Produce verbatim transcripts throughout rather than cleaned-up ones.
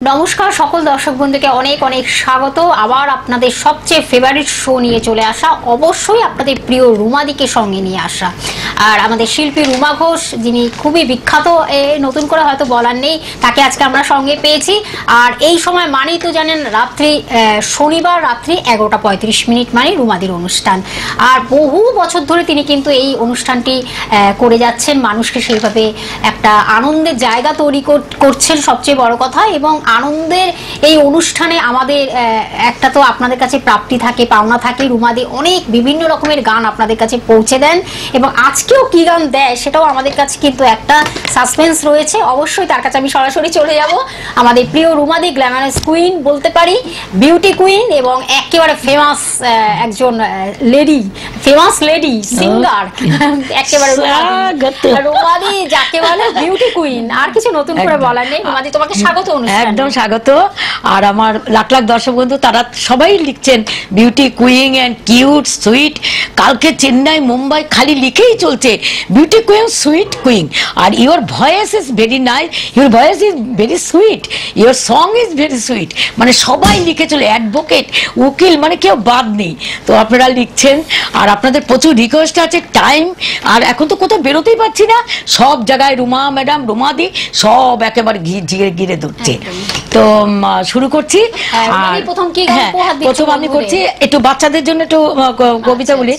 নমস্কার সকল দর্শক বন্ধুকে অনেক অনেক স্বাগত। আবার আপনাদের সবচেয়ে ফেভারিট শো নিয়ে চলে আসা, অবশ্যই আপনাদের প্রিয় রুমাদিকে সঙ্গে নিয়ে আসা। আর আমাদের শিল্পী রুমা ঘোষ, যিনি খুবই বিখ্যাত, নতুন করে হয়তো বলার নেই, তাকে আজকে আমরা সঙ্গে পেয়েছি। আর এই সময় মানেই তো জানেন, রাত্রি শনিবার রাত্রি এগারোটা পঁয়ত্রিশ মিনিট মানে রুমাদির অনুষ্ঠান। আর বহু বছর ধরে তিনি কিন্তু এই অনুষ্ঠানটি করে যাচ্ছেন, মানুষকে সেইভাবে একটা আনন্দের জায়গা তৈরি করছেন, সবচেয়ে বড় কথা। এবং আনন্দের এই অনুষ্ঠানে আমাদের একটা তো আপনাদের কাছে প্রাপ্তি থাকে, পাওনা থাকে। রুমাদি অনেক বিভিন্ন রকমের গান আপনাদের কাছে পৌঁছে দেন, এবং আজকেও কি গান দেয় সেটাও আমাদের কাছে কিন্তু একটা সাসপেন্স রয়েছে। অবশ্যই তার কাছে আমি সরাসরি চলে যাব। আমাদের প্রিয় রুমাদি, গ্ল্যামারাস কুইন বলতে পারি, বিউটি কুইন, এবং একেবারে ফেমাস একজন লেডি, ফেমাস লেডি সিঙ্গার একেবারে রুমাদি, যাকে বলে বিউটি কুইন। আর কিছু নতুন করে বলার নেই। রুমাদি, তোমাকে স্বাগত। একদম স্বাগত। আর আমার লাখ লাখ দর্শক বন্ধু, তারা সবাই লিখছেন beauty queen and cute sweet. কালকে চেন্নাই মুম্বাই খালি লিখেই চলছে বিউটি কুইন সুইট কুইন। আর your voice is very nice, your voice is very sweet, your song is very sweet. মানে সবাই লিখে চলে, অ্যাডভোকেট, উকিল, মানে কেউ বাদ নেই। তো আপনারা লিখছেন, আর আপনাদের প্রচুর রিকোয়েস্ট আছে। টাইম আর এখন তো কোথাও বেরোতেই পারছি না, সব জায়গায় রুমা ম্যাডাম, রুমাদি সব একেবারে ঘিরে ঘিরে ধরছে। তো শুরু করছি। আর হ্যাঁ, প্রথম আমি করছি একটু বাচ্চাদের জন্য একটু কবিতা বলি।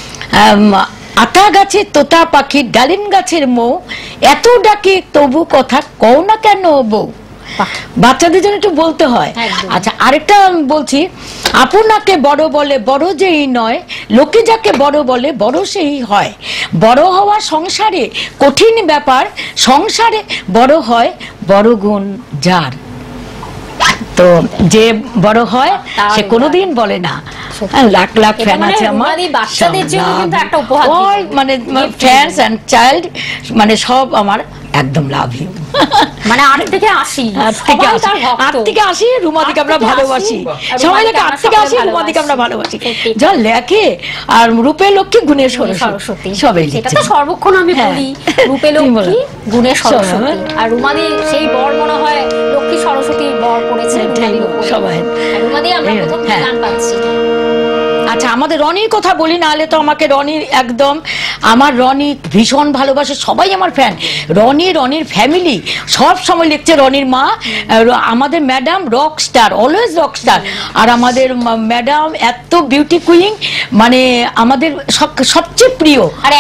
আতা গাছে তোতা পাখি, ডালিম গাছের মৌ, এত ডাকে তবু কথা কও না কেন বউ। বাচ্চাদের জন্য একটু বলতে হয়। আচ্ছা, আরেকটা বলছি, আপনাকে বড় বলে বড় যেই নয়, লোকে যাকে বড় বলে বড় সেই হয়। বড় হওয়া সংসারে কঠিন ব্যাপার, সংসারে বড় হয় বড় গুণ যার। তো যে বড় হয় সে কোনোদিন বলে না। লাখ লাখ ফ্যান আছে আমার, মানে ফ্যান্স এন্ড চাইল্ড, মানে সব আমার একদম লাভ ইউ। মানে আট থেকে আশি, আট থেকে আশি রুমাদিকে আমরা ভালোবাসি, সবাই লেখে আট থেকে আশি রুমাদিকে আমরা ভালোবাসি। যা লেখে, আর রূপে লক্ষ্মী গুণে সরস্বতী, সবাই সেটা তো সর্বক্ষণ আমি বলি, রূপে লক্ষ্মী গুণে সরস্বতী। আর রুমাদি সেই বর মনে হয় লক্ষ্মী সরস্বতী বর করেছে সবাই। রুমাদি, আমরা প্রথম গান পাচ্ছি। আচ্ছা, আমাদের রনির কথা বলি, না হলে তো আমাকে রনির একদম, আমার রনি ভীষণ ভালোবাসে, সবাই আমার ফ্যান। রনি, রনির ফ্যামিলি সব সময় লিখছে। রনির মা, আমাদের madam rock star, always rock star. আর আমাদের ম্যাডাম এত বিউটি কুইন, মানে আমাদের সবচেয়ে প্রিয়।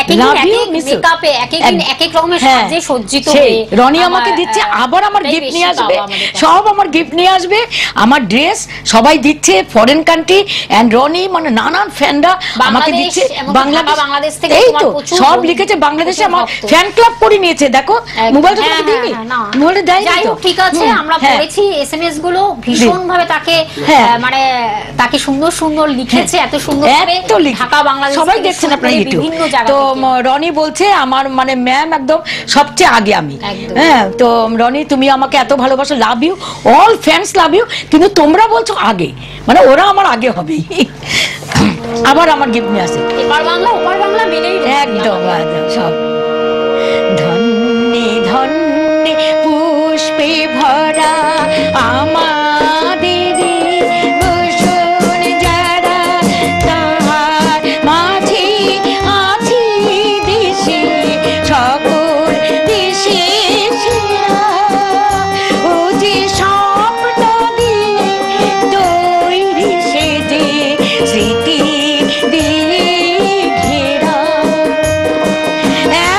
রনি আমাকে দিচ্ছে, আবার আমার গিফট নিয়ে আসবে, সব আমার গিফট নিয়ে আসবে, আমার ড্রেস সবাই দিচ্ছে, ফরেন কান্ট্রি। এন্ড রনি মানে নানান ফ্যানরা আমাকে দিচ্ছে, বাংলাদেশ থেকে এই তো সব লিখেছে, বাংলাদেশে আমার ফ্যান ক্লাব করে নিয়েছে। দেখো মোবাইলটা তোমাকে দিবি, মোবাইলটা দেয় না তো, ঠিক আছে। আমরা পড়েছি এসএমএস গুলো, ভীষণ ভাবে তাকে, মানে তাকে সুন্দর সুন্দর লিখেছে, এত সুন্দর ভাবে ঢাকা বাংলাদেশ সবাই দেখছেন আপনারা ইউটিউব। তো রনি বলছে আমার, মানে ম্যাম একদম সবচেয়ে আগে আমি। হ্যাঁ, তো রনি তুমি আমাকে এত ভালোবাসো, love you, all fans love you. কিন্তু তোমরা বলছো আগে, মানে ওরা আমার আগে হবে। আবার আমার গিফট নিয়ে আসে, এপার বাংলা ওপার বাংলা মিলেই একদম সব। ধন্যে ধন্যে পুষ্পে ভরা আমাদের বসুন যারা, তাহার মাঝে আছি দেশে সকল দেশে সেরা। ও যে স্বপ্ন দিয়ে তৈরি সে যে স্মৃতি দিয়ে ঘেরা,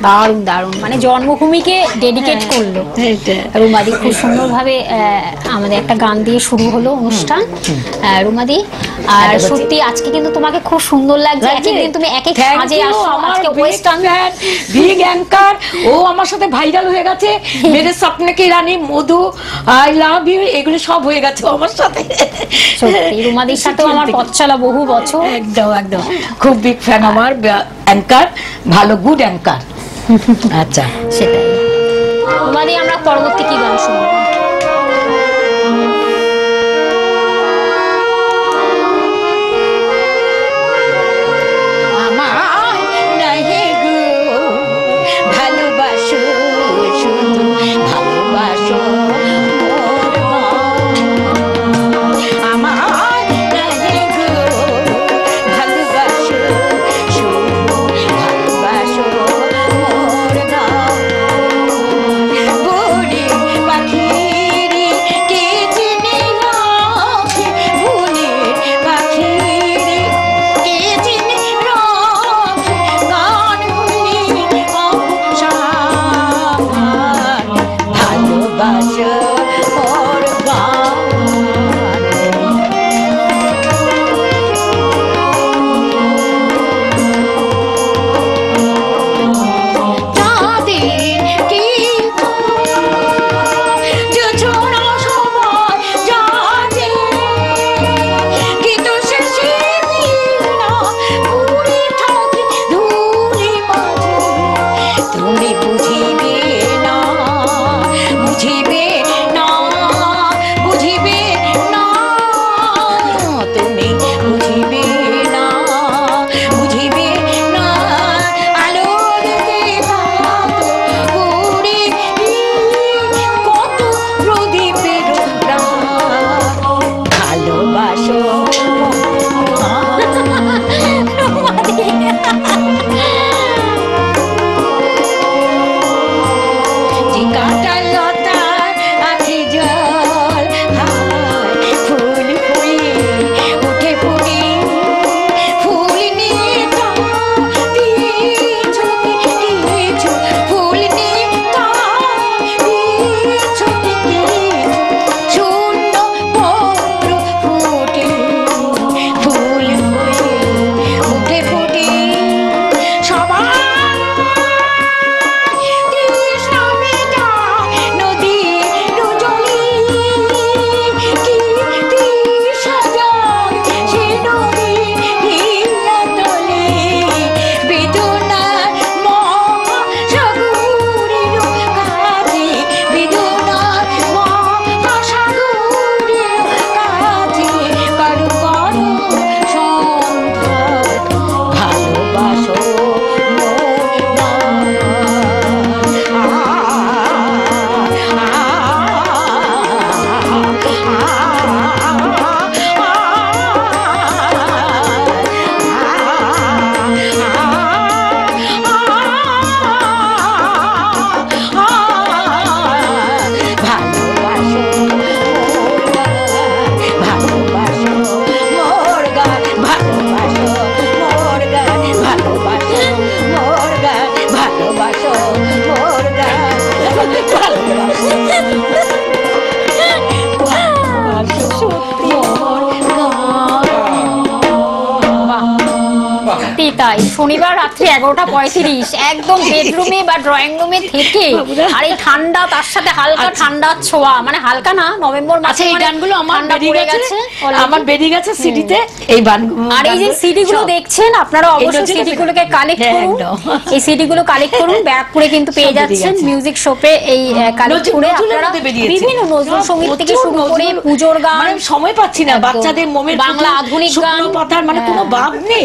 দারুণ দারুণ, মানে জন্মভূমিকে ডেডিকেট করলো রুমাদি। খুব সুন্দরভাবে আমাদের একটা গান দিয়ে শুরু হলো অনুষ্ঠান রুমাদি। আর সত্যি আজকে কিন্তু তোমাকে খুব সুন্দর লাগছে, একদিন তুমি এক এক সাজে আসো। আজকে ওয়েস্টার্ন বিগ অ্যাঙ্কার, ও আমার সাথে ভাইরাল হয়ে গেছে, মেরে স্বপ্নে কি রানী, মধু, আই লাভ ইউ, এগুলো সব হয়ে গেছে আমার সাথে। সত্যি রুমাদির সাথেও আমার পথ চলা বহু বছর। একদম একদম খুব বিগ ফ্যান আমার অ্যাঙ্কার, ভালো গুড অ্যাঙ্কার। আচ্ছা সেটাই। রুমাদি আমরা পরবর্তী কি গান শুনবো? তাই শনিবার রাত্রি এগারোটা পঁয়ত্রিশ একদম বেডরুমে বা ড্রয়িং রুমে থেকে আর এই ঠান্ডা, তার সাথে হালকা ঠান্ডার ছোঁয়া, মানে হালকা না, নভেম্বর মাসে এই গানগুলো আমার বেরিয়ে গেছে, আমার বেরিয়ে গেছে সিডিতে এই গানগুলো। আর এই যে সিডি গুলো দেখছেন আপনারা অবশ্যই সিডি গুলোকে কালেক্ট করুন, এই সিডি গুলো কালেক্ট করুন, ব্যারাকপুরে কিন্তু পেয়ে যাচ্ছেন মিউজিক শপে। এই কালেক্ট করে আপনারা বিভিন্ন নজরুল সঙ্গীত থেকে শুরু করে পূজোর গান, মানে সময় পাচ্ছি না, বাচ্চাদের মোমের বাংলা আধুনিক গান, পাতার মানে কোনো ভাব নেই,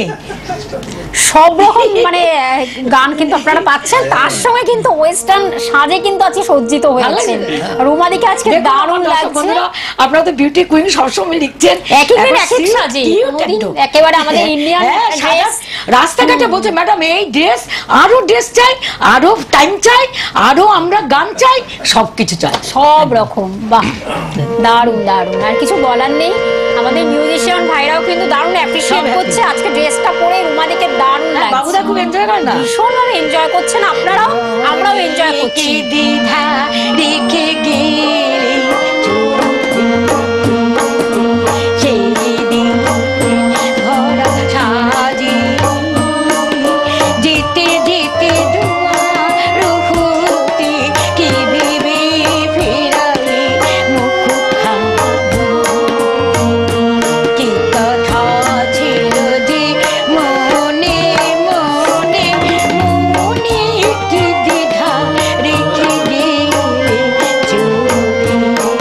সব রকম মানে গান কিন্তু আপনারা পাচ্ছেন। তার সঙ্গে কিন্তু ওয়েস্টার্ন সাজে কিন্তু আজকে সজ্জিত হয়েছে। রুমাদিকে আজকে দারুণ লাগছে। আপনারা তো বিউটি কুইন সবসময় লিখছেন এক এক দিন এক এক সাজে, একেবারে আমাদের ইন্ডিয়ান ড্রেস। রাস্তাঘাটে বলছে ম্যাডাম এই ড্রেস, আরো ড্রেস চাই, আরো টাইম চাই, আরো আমরা গান চাই, সবকিছু চাই, সব রকম। বাহ, দারুণ দারুণ, আর কিছু বলার নেই। আমাদের মিউজিশিয়ান ভাইরাও কিন্তু দারুণ অ্যাপ্রিশিয়েট করছে আজকে ড্রেসটা পরে রুমাদিকে দারুণ লাগছে। বাবুদা খুব এনজয় করে না? ভীষণ ভাবে এনজয় করছেন আপনারাও, আমরাও এনজয় করছি। দ্বিধা রেখে গেলে সেই দিন ভরা সাজি যেতে যেতে দুয়ার হতে কি ভেবে ফেরালে মুখখানি কি কথা ছিল যে মনে মনে মনে কি দ্বিধা রেখে গেলে চলে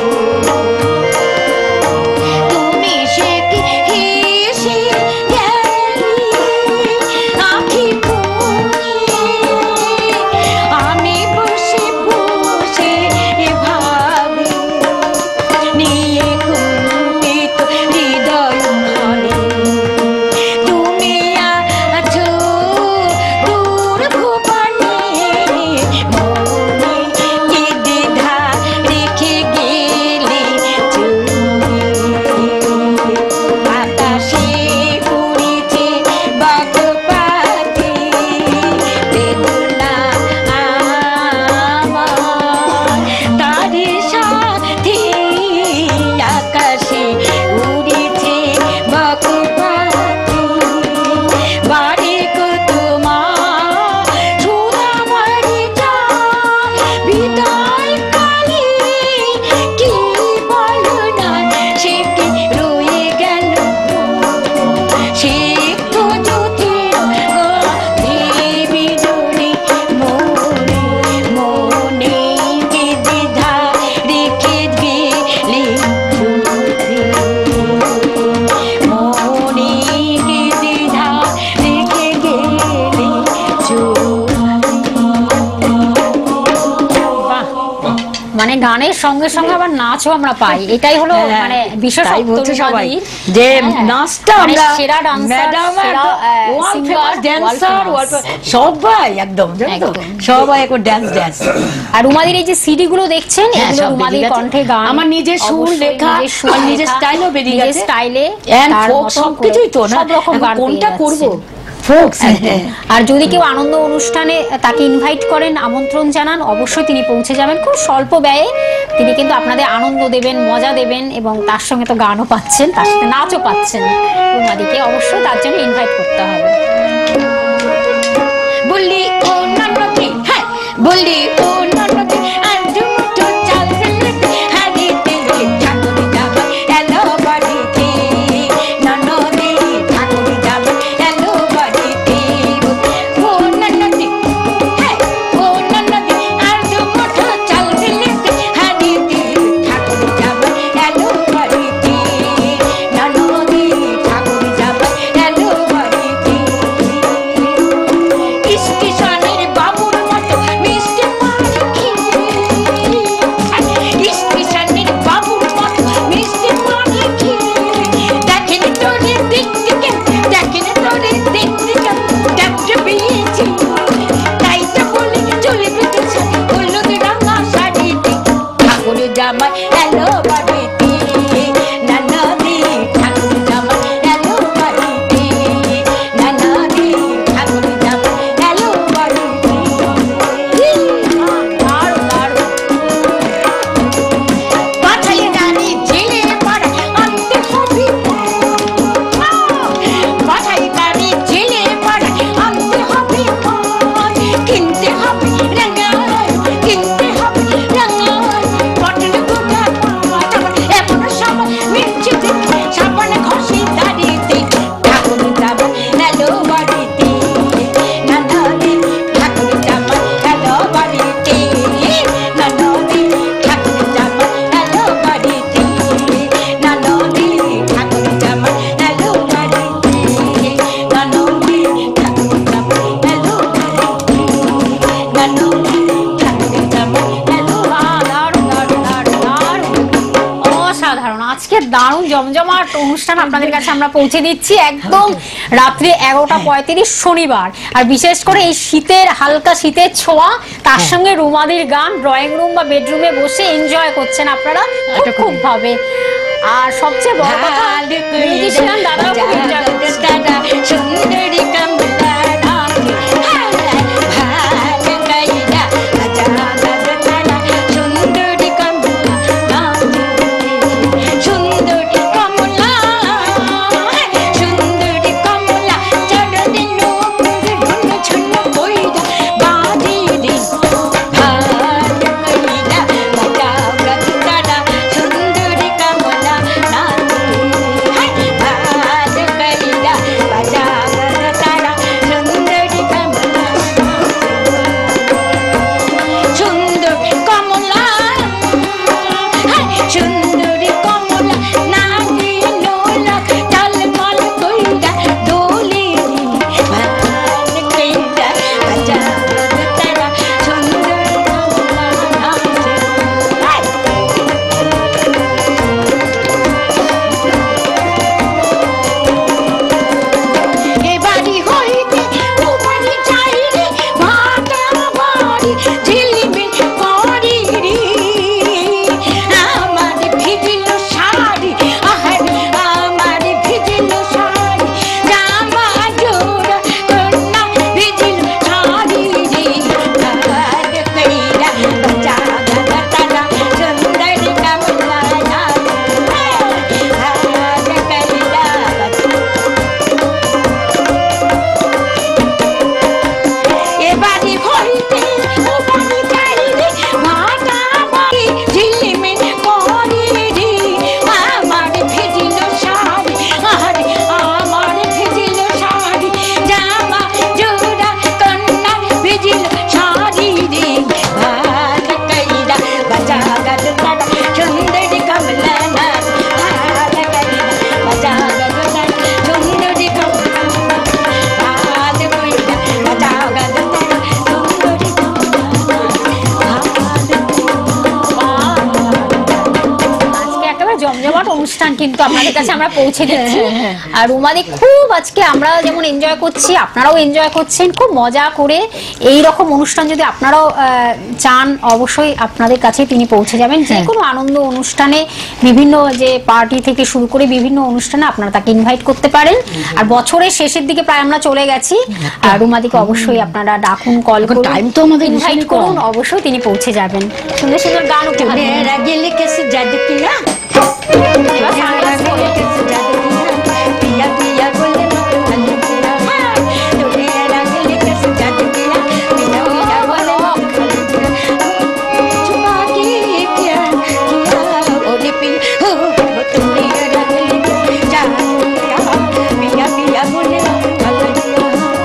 তুমি সে কি হেসে গেলে আঁখি পুড়িয়ে আমি বসে বসে ভাবি নিয়ে কুণ্ঠিত হৃদয় ভারে তুমি আছো দূর ভুবনে মনে কি দ্বিধা রেখে গেলে চলে আকাশে উড়েছে বাঘ পাখি বেদনা আমার তার সাথে আকাশে উড়েছে বাঘ পাখি বাড়ি তোমার সোনা বাড়ি যায় বিদায় কালে কি বলো না সে কি রয়ে গেল সে তো যদি দেবী জনে মনে মনে কি দ্বিধা রেখে গেলে চলে মনে কি দ্বিধা রেখে গেলে বাহ, মানে গানের সঙ্গে সঙ্গে আবার নাচও আমরা পাই, এটাই হলো হ্যাঁ, মানে বিশেষ তাই বলছে সবাই রুমাদির। যে হ্যাঁ, নাচটা মানে আমরা সেরা ডান্সার, ম্যাডাম সেরা world singer, famous world dancer famous। সবাই একদম জানো তো একদম। সবাই এখন ড্যান্স ড্যান্স আর রুমাদির এই যে সিডি গুলো দেখছেন, হ্যাঁ, এগুলো সব রুমাদির বেরিয়ে গেছে। কণ্ঠে গান, আমার নিজের সুর অবশ্যই লেখা, নিজের সুর আর নিজের লেখা, স্টাইলও বেরিয়ে নিজের গেছে। স্টাইলে And তার folk মতন সবকিছুই তো করে না? সব রকম এখন গান কোনটা পেয়ে করব? যাচ্ছেন। ফোকস আর যদি কেউ আনন্দ অনুষ্ঠানে তাকে ইনভাইট করেন, আমন্ত্রণ জানান, অবশ্যই তিনি পৌঁছে যাবেন খুব স্বল্প ব্যয়ে। তিনি কিন্তু আপনাদের আনন্দ দেবেন, মজা দেবেন, এবং তার সঙ্গে তো গানও পাচ্ছেন, তার সাথে নাচও পাচ্ছেন। রুমাদিকে অবশ্যই তার জন্য ইনভাইট করতে হবে। বললি ও ননদে হ্যাঁ বললি ও ননদে আর দুটো চাল ফেলতে হারিতে ঠাকুর যাবে এলো বাড়িতে ননদে ঠাকুর যাবে এলো বাড়িতে ও ননদে হ্যাঁ ও ননদে আর দুটো চাল ফেলতে হারিতে ঠাকুর যাবে এলো বাড়িতে ননদে ঠাকুর যাবে এলো বাড়িতে স্টেশনের বাবুর মতো মিষ্টি পাখি স্টেশনের বাবুর মতো মিষ্টি পাখি দেখেন তোরে দেখতে কেন দেখেন তোরে দেখতে কেন ডাক্তার পেয়েছি তাই তো বলে চলে বেঁধেছে হলুদ রাঙা শাড়িতে ঠাকুর জামাই এলো বাড়িতে নানাদি ঠাকুর জামাই এলো বাড়িতে নানাদি ঠাকুর জামাই এলো বাড়িতে দারুণ, দারুণ। পাঠালে জানি ঝিলে পাড়া আনতে হবে পাঠালে জানি ঝিলে পাড়া আনতে হবে কিনতে হবে রাঙায় কিনতে হবে রাঙায় পটল গোটা এমন সবাই মিলছে দেখে সাবানে ঘষে দাঁড়িতে ঠাকুর যাবে এলো বাড়িতে নানাদি ঠাকুর যাবে এলো বাড়িতে নানাদি ঠাকুর যাবে এলো বাড়িতে নানাদি ঠাকুর যাবে এলো বাড়িতে নানাদি ঠাকুর যাবে এলো বাড়িতে নানাদি ঠাকুর যাবে এলো বাহ, দারুণ, দারুণ, দারুণ, দারুণ। অসাধারণ। আজকে দারুণ জমজমাট অনুষ্ঠান আপনাদের কাছে আমরা পৌঁছে দিচ্ছি একদম রাত্রি এগারোটা পঁয়ত্রিশ শনিবার। আর বিশেষ করে এই শীতের হালকা শীতের ছোঁয়া, তার সঙ্গে রুমাদির গান, ড্রয়িং রুম বা বেডরুমে বসে এনজয় করছেন আপনারা খুব খুব ভাবে। আর সবচেয়ে বড় কথা, মিউজিশিয়ান দাদাও খুব এনজয় করছেন। সুন্দরী কমলা অনুষ্ঠান কিন্তু আপনাদের কাছে আমরা পৌঁছে দিচ্ছি। আর রুমাদি খুব আজকে আমরা যেমন এনজয় করছি, আপনারাও এনজয় করছেন খুব মজা করে। এই রকম অনুষ্ঠান যদি আপনারাও চান, অবশ্যই আপনাদের কাছে তিনি পৌঁছে যাবেন। যে কোনো আনন্দ অনুষ্ঠানে, বিভিন্ন যে পার্টি থেকে শুরু করে বিভিন্ন অনুষ্ঠানে আপনারা তাকে ইনভাইট করতে পারেন। আর বছরের শেষের দিকে প্রায় আমরা চলে গেছি, আর রুমাদিকে অবশ্যই আপনারা ডাকুন, কল করুন, টাইম তো আমাদের ইনভাইট করুন, অবশ্যই তিনি পৌঁছে যাবেন। সুন্দর সুন্দর গান উপহার দিন। मेरा दिल कैसे जादू किया, এবার গান मेरा दिल कैसे जादू किया, पिया पिया बोले मत जादू किया, तो मेरा दिल कैसे जादू किया, पिया पिया बोले मत जादू किया, छुपा के क्या किया, बोले पिया हो तो मेरा दिल कैसे जादू किया, पिया पिया बोले मत जादू किया।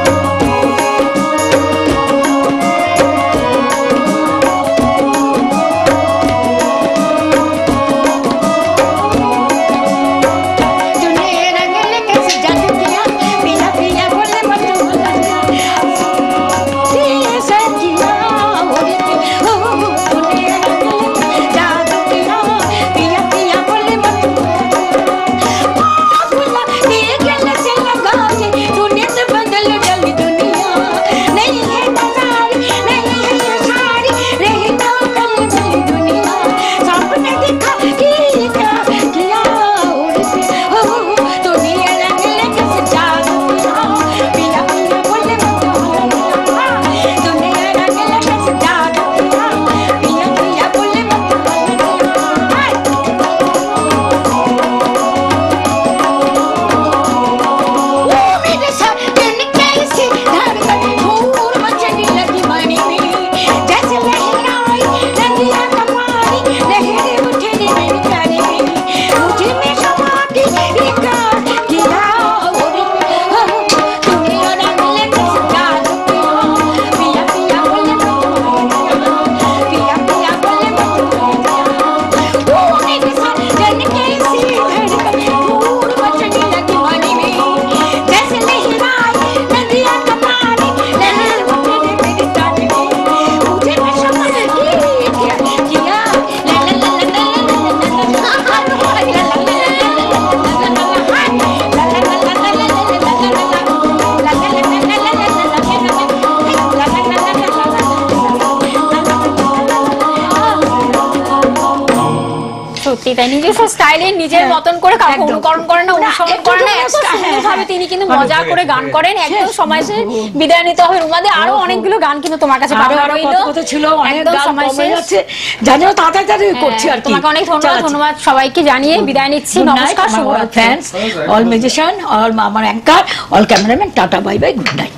নিজস্ব স্টাইলে নিজের মতন করে কাউকে অনুকরণ করেন না, অনুসরণ করেন না, সুন্দরভাবে তিনি কিন্তু মজা করে গান করেন। একদম সময় শেষে বিদায় নিতে হবে রুমাদি, আরো অনেকগুলো গান কিন্তু তোমার কাছে পাঠানো ছিল, একদম সময় শেষে জানিও তাড়াতাড়ি করছি আর তোমাকে অনেক ধন্যবাদ। ধন্যবাদ সবাইকে জানিয়ে বিদায় নিচ্ছি। নমস্কার, শুভরাত্রি। ফ্যান্স, অল মিউজিশিয়ান, অল আমার anchor, all cameraman, tata bye bye, good night.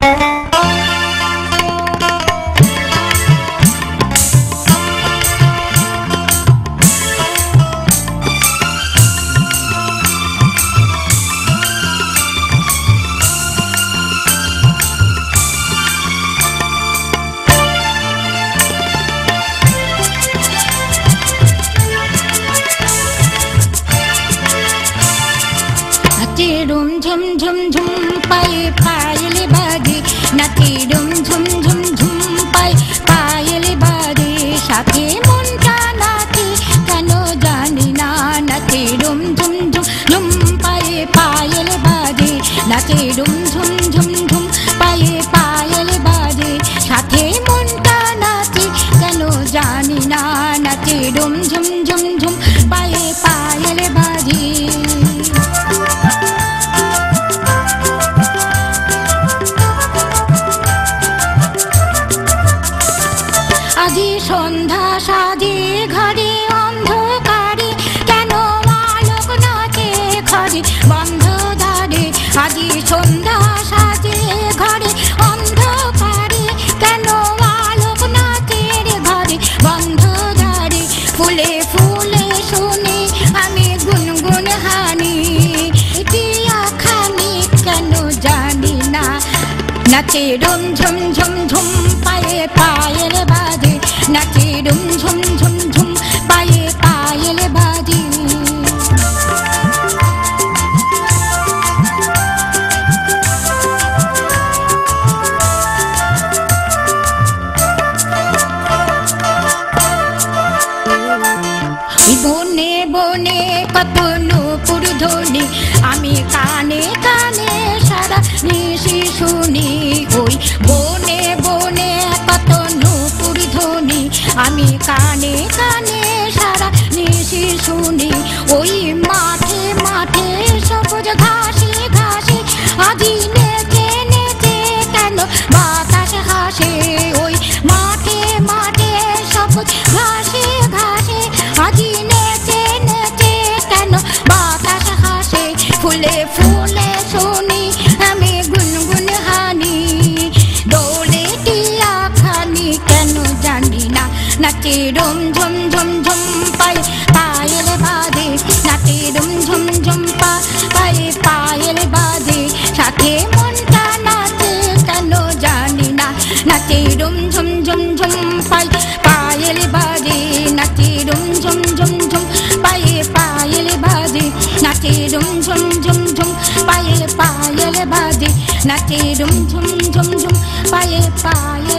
डुम झुम झुम झुम पाए पायल बाजे, नाचे डुम झुम झुम झुम पाए पायल बाजे, साथे मनटा नाचे केनो जानी ना, नाचे डुम झुम झुम झुम पाए पायल बाजे, नाचे डुम झुम झुम झुम पाए पायल बाजे, साथे मनटा नाचे केनो जानी ना, नाचे डुम झुम झुम झुम पाए पायल बाजे। আজি সন্ধ্যা সাজে ঘরে অন্ধকারে, কেন আলোক নাচে ঘরে বন্ধ দ্বারে, আজি সন্ধ্যা সাজে ঘরে অন্ধকারে, কেন আলোক নাচে ঘরে বন্ধ দ্বারে, ফুলে ফুলে শুনে আমি গুনগুন হানি, এটি আখানি কেন জানি না, নাচে ডুম ঝুম ঝুম ঝুম পায়ে পায়েল বাজে, নাচে ডুম ঝুম ঝুম ঝুম পায়ে পায়েল বাজে। বনে বনে কত ধ্বনি আমি কানে কানে সারা নিশি শুনি ওই বনে বনে কত নূপুর ধ্বনি আমি কানে কানে সারা নিশি শুনি ওই মাঠে মাঠে সবুজ ঘাসে ঘাসে আজি নেচে নেচে কেন বাতাস হাসে ওই মাঠে মাঠে সবুজ ঘাসে ঘাসে আজি নেচে নেচে কেন বাতাস হাসে ফুলে ফুলে শুনি আমি গুনগুন হানি দোলে টিয়া খানি কেন জানি না নাচে রুম ঝুম ঝুম ঝুম পাই পায়েল বাজে নাচে রুম ঝুম ঝুম পা পায়ে পায়েল বাজে সাথে মনটা নাচে কেন জানি না নাচে রুম ঝুম ঝুম ঝুম পাই পায়েল বাজে নাচে রুম ঝুম ঝুম ঝুম পায়ে পায়েল বাজে নাচে রুম ঝুম ঝুম ঝুম পায়ে পায়েল বাজে নাচে রুম ঝুম ঝুম ঝুম পায়ে পায়েল